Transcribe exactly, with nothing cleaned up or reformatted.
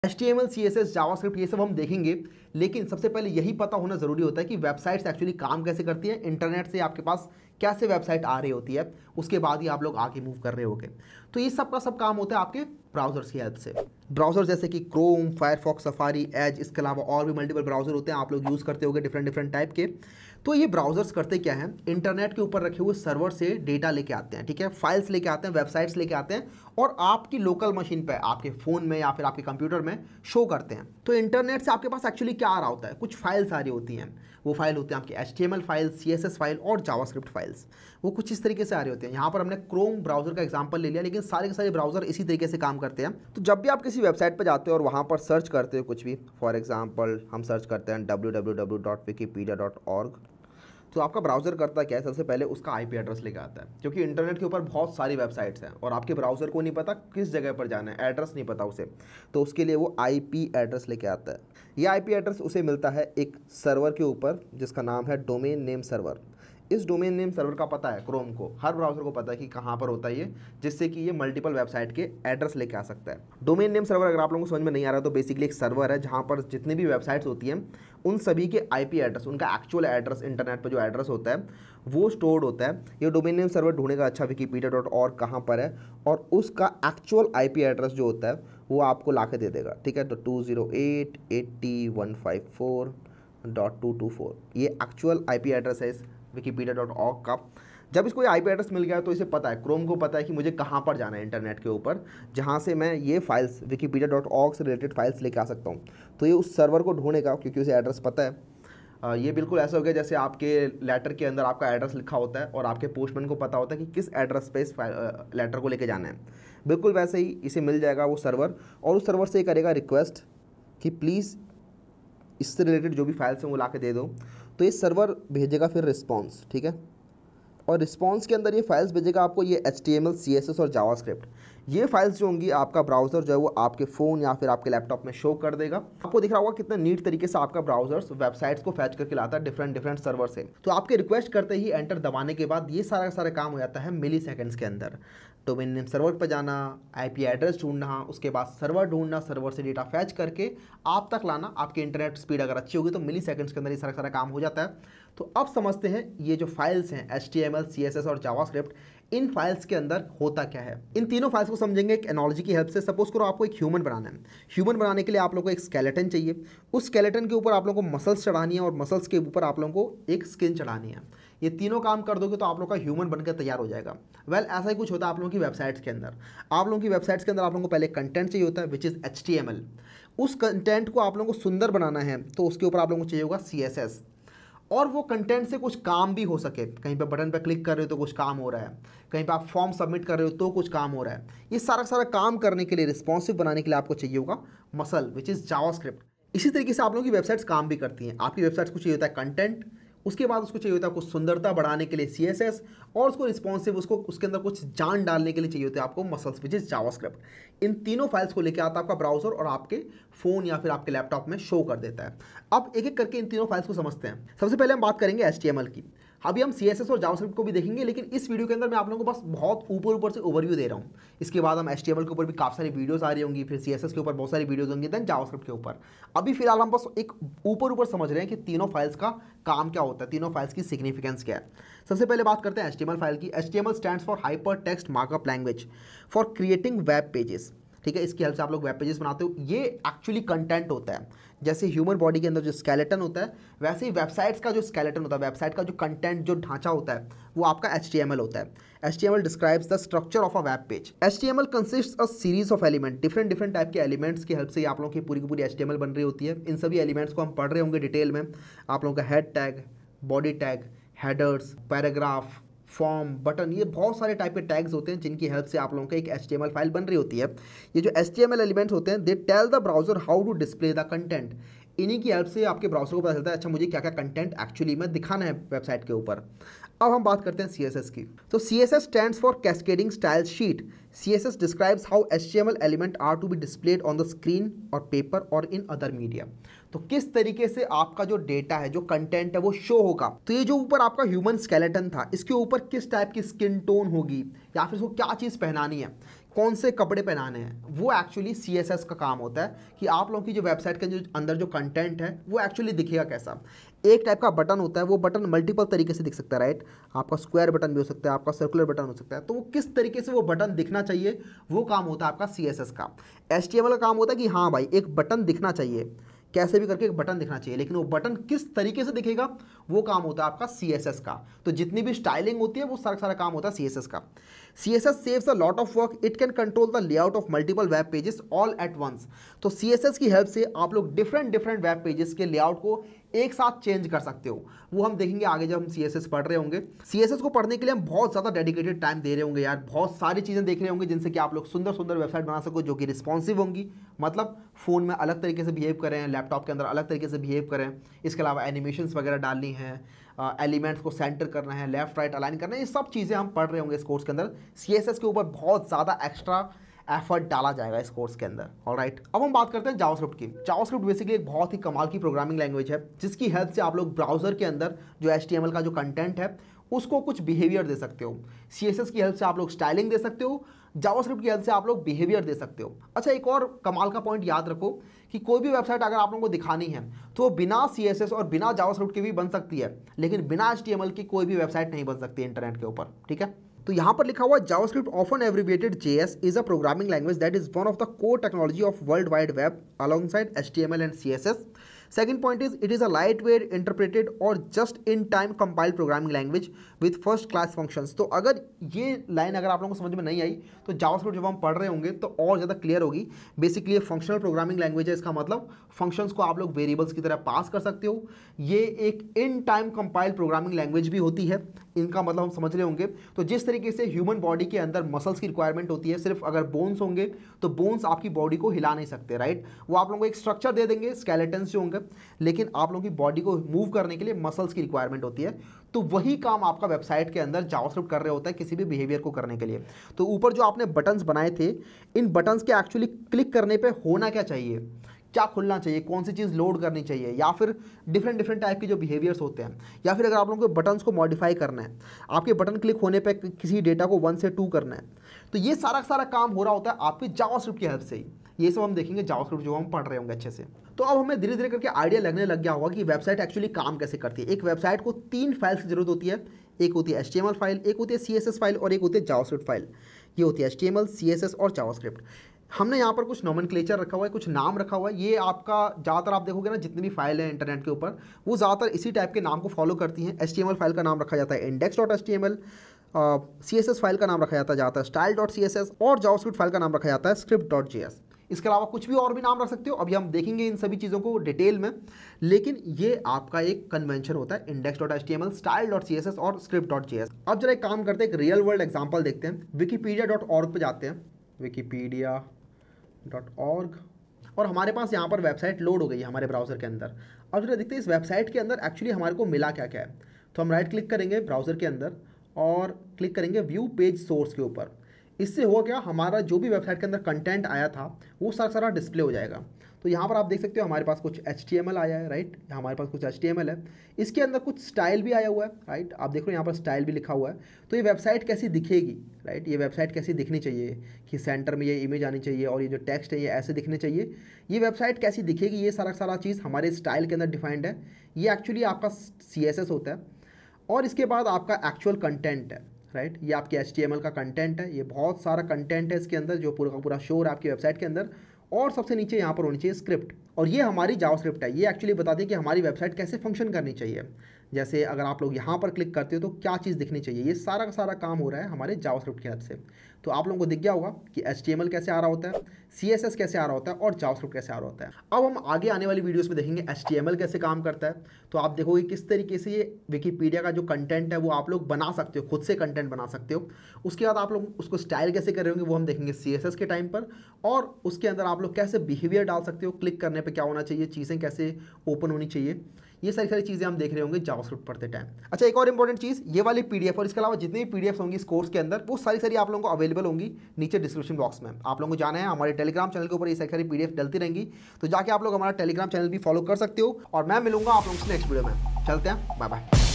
H T M L, C S S, JavaScript ये सब हम देखेंगे, लेकिन सबसे पहले यही पता होना जरूरी होता है कि वेबसाइट्स एक्चुअली काम कैसे करती है, इंटरनेट से आपके पास कैसे वेबसाइट आ रही होती है, उसके बाद ही आप लोग आगे मूव कर रहे होगे। तो ये सब का सब काम होता है आपके ब्राउजर्स की हेल्प से। ब्राउजर जैसे कि क्रोम, फायरफॉक्स, सफारी, एज, इसके अलावा और भी मल्टीपल ब्राउजर होते हैं, आप लोग यूज़ करते होंगे डिफरेंट डिफरेंट टाइप के। तो ये ब्राउजर्स करते क्या हैं, इंटरनेट के ऊपर रखे हुए सर्वर से डेटा लेके आते हैं, ठीक है, फाइल्स लेके आते हैं, वेबसाइट्स लेके आते हैं और आपकी लोकल मशीन पे, आपके फ़ोन में या फिर आपके कंप्यूटर में शो करते हैं। तो इंटरनेट से आपके पास एक्चुअली क्या आ रहा होता है, कुछ फाइल्स आ रही होती हैं, वो फाइल होती हैं आपकी H T M L file, C S S file और जावास्क्रिप्ट फाइल्स, वो कुछ इस तरीके से आ रही होती हैं। यहाँ पर हमने क्रोम ब्राउजर का एग्जांपल ले लिया, लेकिन सारे के सारे ब्राउजर इसी तरीके से काम करते हैं। तो जब भी आप किसी वेबसाइट पर जाते हो और वहाँ पर सर्च करते हो कुछ भी, फॉर एग्जाम्पल हम सर्च करते हैं W W W dot Wikipedia dot org, तो आपका ब्राउज़र करता क्या है, सबसे पहले उसका आईपी एड्रेस लेके आता है, क्योंकि इंटरनेट के ऊपर बहुत सारी वेबसाइट्स हैं और आपके ब्राउज़र को नहीं पता किस जगह पर जाना है, एड्रेस नहीं पता उसे, तो उसके लिए वो आईपी एड्रेस लेके आता है। ये आईपी एड्रेस उसे मिलता है एक सर्वर के ऊपर जिसका नाम है डोमेन नेम सर्वर। इस डोमेन नेम सर्वर का पता है क्रोम को, हर ब्राउज़र को पता है कि कहाँ पर होता है ये, जिससे कि ये मल्टीपल वेबसाइट के एड्रेस लेके आ सकता है। डोमेन नेम सर्वर अगर आप लोगों को समझ में नहीं आ रहा तो बेसिकली एक सर्वर है जहाँ पर जितनी भी वेबसाइट्स होती हैं उन सभी के आईपी एड्रेस, उनका एक्चुअल एड्रेस, इंटरनेट पर जो एड्रेस होता है वो स्टोर्ड होता है। ये डोमेन नेम सर्वर ढूंढेगा अच्छा विकीपीडिया डॉट ऑर्ग कहाँ पर है और उसका एक्चुअल आईपी एड्रेस जो होता है वो आपको ला के दे देगा, ठीक है। तो two zero eight eighty one five four dot two two four ये एक्चुअल आईपी एड्रेस है इस विकीपीडिया डॉट ऑर्ग का। जब इसको ये आईपी एड्रेस मिल गया तो इसे पता है, क्रोम को पता है कि मुझे कहाँ पर जाना है इंटरनेट के ऊपर, जहाँ से मैं ये फाइल्स विकीपीडिया डॉट ऑर्ग से रिलेटेड फाइल्स लेके आ सकता हूँ। तो ये उस सर्वर को ढूंढेगा क्योंकि उसे एड्रेस पता है। आ, ये बिल्कुल ऐसा हो गया जैसे आपके लेटर के अंदर आपका एड्रेस लिखा होता है और आपके पोस्टमैन को पता होता है कि किस एड्रेस पे इस लेटर को लेके जाना है। बिल्कुल वैसे ही इसे मिल जाएगा वो सर्वर और उस सर्वर से ये करेगा रिक्वेस्ट कि प्लीज़ इससे रिलेटेड जो भी फाइल्स हैं वो ला के दे दो। तो ये सर्वर भेजेगा फिर रिस्पॉन्स, ठीक है, और रिस्पॉन्स के अंदर ये फाइल्स भेजेगा आपको, ये H T M L, C S S और जावास्क्रिप्ट। ये फाइल्स जो होंगी आपका ब्राउज़र जो है वो आपके फ़ोन या फिर आपके लैपटॉप में शो कर देगा। आपको दिख रहा होगा कितना नीट तरीके से आपका ब्राउज़र्स वेबसाइट्स को फैच करके लाता है डिफरेंट डिफरेंट सर्वर से। तो आपके रिक्वेस्ट करते ही एंटर दबाने के बाद ये सारा सारा काम हो जाता है मिली सेकेंड्स के अंदर। डोमेन नेम सर्वर पर जाना, आईपी एड्रेस ढूंढना, उसके बाद सर्वर ढूंढना, सर्वर से डेटा फैच करके आप तक लाना। आपकी इंटरनेट स्पीड अगर अच्छी होगी तो मिली सेकंड्स के अंदर ये सारा सारा काम हो जाता है। तो अब समझते हैं ये जो फाइल्स हैं H T M L, C S S और जावास्क्रिप्ट, इन फाइल्स के अंदर होता क्या है। इन तीनों फाइल्स को समझेंगे एक एनालॉजी की हेल्प से। सपोज करो आपको एक ह्यूमन बनाना है, ह्यूमन बनाने के लिए आप लोगों को एक स्केलेटन चाहिए, उस स्केलेटन के ऊपर आप लोगों को मसल्स चढ़ानी है और मसल्स के ऊपर आप लोगों को एक स्किन चढ़ानी है। ये तीनों काम कर दोगे तो आप लोग का ह्यूमन बनकर तैयार हो जाएगा। वेल well, ऐसा ही कुछ होता है आप लोगों की वेबसाइट्स के अंदर। आप लोगों की वेबसाइट्स के अंदर आप लोगों को पहले कंटेंट चाहिए होता है which is H T M L. उस कंटेंट को आप लोगों को सुंदर बनाना है तो उसके ऊपर आप लोगों को चाहिए होगा सी एस एस, और वो कंटेंट से कुछ काम भी हो सके। कहीं पे बटन पे क्लिक कर रहे हो तो कुछ काम हो रहा है, कहीं पे आप फॉर्म सबमिट कर रहे हो तो कुछ काम हो रहा है। ये सारा सारा काम करने के लिए, रिस्पॉन्सिव बनाने के लिए आपको चाहिए होगा मसल विच इज़ जावास्क्रिप्ट। इसी तरीके से आप लोगों की वेबसाइट्स काम भी करती हैं। आपकी वेबसाइट्स को चाहिए होता है कंटेंट, उसके बाद उसको चाहिए होता है कुछ सुंदरता बढ़ाने के लिए सी एस एस, और उसको रिस्पॉन्सिव, उसको उसके अंदर कुछ जान डालने के लिए चाहिए होता है आपको मसल्स विच इज जावास्क्रिप्ट। इन तीनों फाइल्स को लेकर आता है आपका ब्राउजर और आपके फ़ोन या फिर आपके लैपटॉप में शो कर देता है। अब एक एक करके इन तीनों फाइल्स को समझते हैं। सबसे पहले हम बात करेंगे एच टी एम एल की। अभी हम सी एस एस और जावास्क्रिप्ट को भी देखेंगे, लेकिन इस वीडियो के अंदर मैं आप लोगों को बस बहुत ऊपर ऊपर से ओवरव्यू दे रहा हूँ। इसके बाद हम एच टी एम एल के ऊपर भी काफ़ी सारी वीडियोस आ रही होंगी, फिर सी एस एस के ऊपर बहुत सारी वीडियोस होंगी, देन जावास्क्रिप्ट के ऊपर। अभी फिलहाल हम बस एक ऊपर ऊपर समझ रहे हैं कि तीनों फाइल्स का काम क्या होता है, तीनों फाइल्स की सिग्निफिकेंस क्या है। सबसे पहले बात करते हैं H T M L file की। H T M L stands for hyper text markup language for creating web pages, ठीक है। इसकी हेल्प से आप लोग वेब पेजेस बनाते हो। ये एक्चुअली कंटेंट होता है, जैसे ह्यूमन बॉडी के अंदर जो स्केलेटन होता है वैसे ही वेबसाइट्स का जो स्केलेटन होता है, वेबसाइट का जो कंटेंट, जो ढांचा होता है वो आपका एच टी एम एल होता है। H T M L describes the structure of a web page. H T M L consists a series of element, different different type के एलिमेंट्स की हेल्प से आप लोगों की पूरी की पूरी एच टी एम एल बन रही होती है। इन सभी एलिमेंट्स को हम पढ़ रहे होंगे डिटेल में। आप लोगों का head tag, body tag, headers, paragraph, form, button, ये बहुत सारे टाइप के टैग्स होते हैं जिनकी हेल्प से आप लोगों का एक H T M L file बन रही होती है। ये जो H T M L elements होते हैं, they tell the browser how to display the content. इन्हीं की हेल्प से आपके ब्राउजर को पता चलता है अच्छा मुझे क्या क्या कंटेंट एक्चुअली में दिखाना है वेबसाइट के ऊपर। अब हम बात करते हैं सी एस एस की। तो C S S stands for cascading style sheet. C S S describes how H T M L element are to be displayed on the screen और पेपर और इन अदर मीडिया। तो किस तरीके से आपका जो डेटा है, जो कंटेंट है वो शो होगा। तो ये जो ऊपर आपका ह्यूमन स्केलेटन था, इसके ऊपर किस टाइप की स्किन टोन होगी या फिर इसको क्या चीज़ पहनानी है, कौन से कपड़े पहनाने हैं, वो एक्चुअली सी एस एस का काम होता है कि आप लोगों की जो वेबसाइट के जो अंदर जो कंटेंट है वो एक्चुअली दिखेगा कैसा। एक टाइप का बटन होता है, वो बटन मल्टीपल तरीके से दिख सकता है, राइट। आपका स्क्वायर बटन भी हो सकता है, आपका सर्कुलर बटन हो सकता है, तो वो किस तरीके से वो बटन दिखना चाहिए वो काम होता है आपका सी एस एस का। एच टी एम एल का काम होता है कि हाँ भाई एक बटन दिखना चाहिए, कैसे भी करके एक बटन दिखना चाहिए, लेकिन वो बटन किस तरीके से दिखेगा वो काम होता है आपका सी एस एस का। तो जितनी भी स्टाइलिंग होती है वो सारा सारा काम होता है सी एस एस का। C S S saves a lot of work, it can control the layout of multiple web pages all at once. तो सी एस एस की हेल्प से आप लोग डिफरेंट डिफरेंट वेब पेजेस के लेआउट को एक साथ चेंज कर सकते हो। वो हम देखेंगे आगे जब हम सी एस एस पढ़ रहे होंगे। सी एस एस को पढ़ने के लिए हम बहुत ज़्यादा डेडिकेटेड टाइम दे रहे होंगे यार, बहुत सारी चीज़ें देख रहे होंगे जिनसे कि आप लोग सुंदर सुंदर वेबसाइट बना सको जो कि रिस्पॉन्सिव होंगी, मतलब फ़ोन में अलग तरीके से बिहेव करें, लैपटॉप के अंदर अलग तरीके से बिहेव करें। इसके अलावा एनिमेशंस वगैरह डालनी है, एलिमेंट्स को सेंटर करना है, लेफ्ट राइट अलाइन करना है, ये सब चीज़ें हम पढ़ रहे होंगे इस कोर्स के अंदर। सी एस एस के ऊपर बहुत ज़्यादा एक्स्ट्रा एफर्ट डाला जाएगा इस कोर्स के अंदर। ऑलराइट, अब हम बात करते हैं जावास्क्रिप्ट की। जावास्क्रिप्ट बेसिकली एक बहुत ही कमाल की प्रोग्रामिंग लैंग्वेज है जिसकी हेल्प से आप लोग ब्राउजर के अंदर जो एच टी एम एल का जो कंटेंट है उसको कुछ बिहेवियर दे सकते हो। सी एस एस की हेल्प से आप लोग स्टाइलिंग दे सकते हो, जावास्क्रिप्ट की हेल्प से आप लोग बिहेवियर दे सकते हो। अच्छा, एक और कमाल का पॉइंट याद रखो कि कोई भी वेबसाइट अगर आप लोगों को दिखानी है तो बिना सी एस एस और बिना जावास्क्रिप्ट के भी बन सकती है, लेकिन बिना एच टी एम एल की कोई भी वेबसाइट नहीं बन सकती इंटरनेट के ऊपर, ठीक है। तो यहाँ पर लिखा हुआ JavaScript often abbreviated J S is a programming language that is one of the core technology of world wide web alongside H T M L and C S S. Second point is it is a lightweight interpreted or just in time compiled programming language with first class functions. तो अगर ये line अगर आप लोगों को समझ में नहीं आई तो जावास्क्रिप्ट जब हम पढ़ रहे होंगे तो और ज़्यादा क्लियर होगी। बेसिकली ये फंक्शनल प्रोग्रामिंग लैंग्वेज है, इसका मतलब फंक्शंस को आप लोग वेरिएबल्स की तरह पास कर सकते हो। ये एक in time compiled programming language भी होती है, इनका मतलब हम समझ रहे होंगे। तो जिस तरीके से ह्यूमन बॉडी के अंदर मसल्स की रिक्वायरमेंट होती है, सिर्फ अगर बोन्स होंगे तो बोन्स आपकी बॉडी को हिला नहीं सकते, राइट। वो आप लोगों को एक स्ट्रक्चर दे देंगे, स्केलेटन्स जो होंगे, लेकिन आप लोगों की बॉडी को मूव करने के लिए मसल्स की रिक्वायरमेंट होती है। तो वही काम आपका वेबसाइट के अंदर जावास्क्रिप्ट कर रहे होता है किसी भी बिहेवियर को करने के लिए। तो ऊपर जो आपने बटन्स बनाए थे, इन बटन्स के एक्चुअली क्लिक करने पे होना क्या चाहिए, क्या खुलना चाहिए, कौन सी चीज़ लोड करनी चाहिए, या फिर डिफरेंट डिफरेंट टाइप के जो बिहेवियर्स होते हैं, या फिर अगर आप लोगों को बटन्स को मॉडिफाई करना है, आपके बटन क्लिक होने पे किसी डेटा को वन से टू करना है, तो ये सारा सारा काम हो रहा होता है आपके जावास्क्रिप्ट की हेल्प से ही। ये सब हम देखेंगे जावास्क्रिप्ट जो हम पढ़ रहे होंगे अच्छे से। तो अब हमें धीरे धीरे करके आइडिया लगने लग गया होगा कि वेबसाइट एक्चुअली काम कैसे करती है। एक वेबसाइट को तीन फाइल्स की जरूरत होती है, एक होती है H T M L file, एक होती है सी एस एस फाइल और एक होती है जावास्क्रिप्ट फाइल। ये होती है H T M L, C S S और जावास्क्रिप्ट। हमने यहाँ पर कुछ नोमेनक्लेचर रखा हुआ है, कुछ नाम रखा हुआ है। ये आपका ज़्यादातर आप देखोगे ना जितनी भी फाइल है इंटरनेट के ऊपर, वो ज़्यादातर इसी टाइप के नाम को फॉलो करती हैं। H T M L file का नाम रखा जाता है index dot H T M L, C S S file का नाम रखा जाता है जाता है style dot C S S और जावास्क्रिप्ट फाइल का नाम रखा जाता है स्क्रिप्ट डॉट जे एस। इसके अलावा कुछ भी और भी नाम रख सकते हो, अभी हम देखेंगे इन सभी चीज़ों को डिटेल में, लेकिन ये आपका एक कन्वेंशन होता है index dot H T M L, style dot C S S और स्क्रिप्ट डॉट जे एस। अब जरा एक काम करते हैं, एक रियल वर्ल्ड एग्जाम्पल देखते हैं। विकीपीडिया डॉट ऑर्ग पर जाते हैं, विकीपीडिया डॉट ऑर्ग, और हमारे पास यहाँ पर वेबसाइट लोड हो गई है हमारे ब्राउज़र के अंदर। अब जरा देखते हैं इस वेबसाइट के अंदर एक्चुअली हमारे को मिला क्या क्या है। तो हम राइट क्लिक करेंगे ब्राउज़र के अंदर और क्लिक करेंगे व्यू पेज सोर्स के ऊपर। इससे हुआ क्या, हमारा जो भी वेबसाइट के अंदर कंटेंट आया था वो सारा सारा डिस्प्ले हो जाएगा। तो यहाँ पर आप देख सकते हो हमारे पास कुछ एच टी एम एल आया है, राइट। हमारे पास कुछ एच टी एम एल है, इसके अंदर कुछ स्टाइल भी आया हुआ है, राइट। आप देख रहे हो यहाँ पर स्टाइल भी लिखा हुआ है। तो ये वेबसाइट कैसी दिखेगी, राइट, ये वेबसाइट कैसी दिखनी चाहिए कि सेंटर में ये इमेज आनी चाहिए और ये जो टेक्स्ट है ये ऐसे दिखने चाहिए। ये वेबसाइट कैसी दिखेगी, ये सारा सारा चीज़ हमारे स्टाइल के अंदर डिफाइंड है। ये एक्चुअली आपका सी एस एस होता है और इसके बाद आपका एक्चुअल कंटेंट है, राइट। ये आपके एच टी एम एल का कंटेंट है, ये बहुत सारा कंटेंट है इसके अंदर जो पूरा का पूरा शो है आपकी वेबसाइट के अंदर। और सबसे नीचे यहाँ पर होनी चाहिए स्क्रिप्ट, और ये हमारी जावास्क्रिप्ट है। ये एक्चुअली बताती है कि हमारी वेबसाइट कैसे फंक्शन करनी चाहिए। जैसे अगर आप लोग यहाँ पर क्लिक करते हो तो क्या चीज़ दिखनी चाहिए, ये सारा का सारा काम हो रहा है हमारे जावास्क्रिप्ट की हेल्प से। तो आप लोगों को दिख गया होगा कि एच टी एम एल कैसे आ रहा होता है, सी एस एस कैसे आ रहा होता है और जावास्क्रिप्ट कैसे आ रहा होता है। अब हम आगे आने वाली वीडियोस में देखेंगे एच टी एम एल कैसे काम करता है। तो आप देखोगे किस तरीके से ये विकीपीडिया का जो कंटेंट है वो आप लोग बना सकते हो, खुद से कंटेंट बना सकते हो। उसके बाद आप लोग उसको स्टाइल कैसे कर रहे होंगे वो हम देखेंगे सी एस एस के टाइम पर, और उसके अंदर आप लोग कैसे बिहेवियर डाल सकते हो, क्लिक करने पर क्या होना चाहिए, चीज़ें कैसे ओपन होनी चाहिए, ये सारी सारी चीज़ें हम देख रहे होंगे जावास्क्रिप्ट पढ़ते टाइम। अच्छा, एक और इंपॉर्टेंट चीज़, ये वाली पीडीएफ और इसके अलावा जितनी भी पीडीएफ होंगी इस कोर्स के अंदर वो सारी सारी आप लोगों को अवेलेबल होंगी नीचे डिस्क्रिप्शन बॉक्स में। आप लोगों को जाना है हमारे टेलीग्राम चैनल के ऊपर, ये सारी सारी पीडीएफ डलती रहेंगी, तो जाके आप लोग हमारा टेलीग्राम चैनल भी फॉलो कर सकते हो। और मैं मिलूंगा आप लोगों से नेक्स्ट वीडियो में। चलते हैं, बाय बाय।